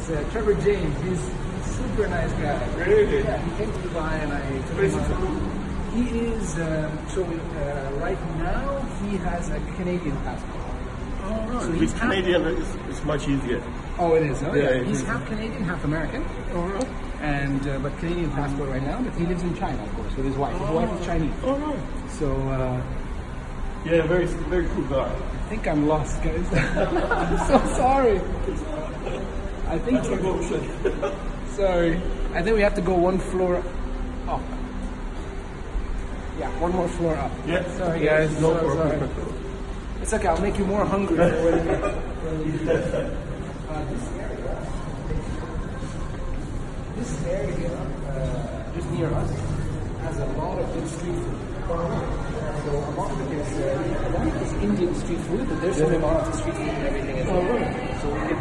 Trevor James. He's a super nice guy. Really? Yeah, he came to Dubai and I took him on. He is, right now he has a Canadian passport. Oh, right. So With Canadian, it's much easier. Oh, it is. Oh, Yeah, yeah. it He's is. half Canadian, half American. Oh, right. And but Canadian passport right now. But he lives in China, of course, with his wife. His wife is Chinese. Oh, right. So Yeah, very, very cool guy. I think I'm lost, guys. I'm so sorry. I think sorry. I think we have to go one floor up. Yeah, one more floor up. Yeah. Sorry, guys. No So problem. sorry. It's okay. I'll make you more hungry. This area. This area, just near us, has a lot of good street food. So a lot of it is Indian street food, but there's some Emirati street food and everything as well. So we can